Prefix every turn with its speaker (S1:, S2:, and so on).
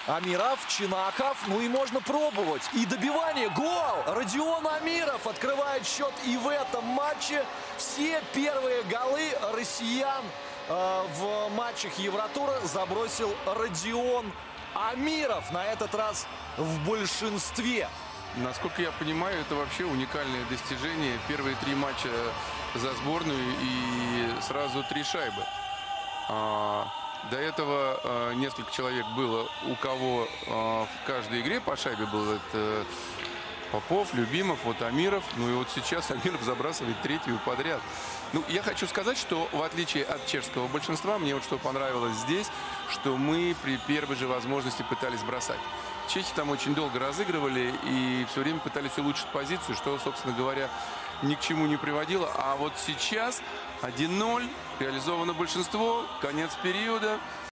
S1: Амиров, Чинахов, ну и можно пробовать. И добивание, гол! Родион Амиров открывает счет и в этом матче. Все первые голы россиян в матчах Евротура забросил Родион Амиров. На этот раз в большинстве.
S2: Насколько я понимаю, это вообще уникальное достижение. Первые 3 матча за сборную и сразу 3 шайбы. До этого несколько человек было, у кого в каждой игре по шайбе был. Это Попов, Любимов, вот Амиров. Ну и вот сейчас Амиров забрасывает 3-ю подряд. Ну, я хочу сказать, что в отличие от чешского большинства, мне вот что понравилось здесь, что мы при первой же возможности пытались бросать. Чехи там очень долго разыгрывали и все время пытались улучшить позицию, что, собственно говоря, ни к чему не приводило. А вот сейчас 1-0, реализовано большинство, конец периода.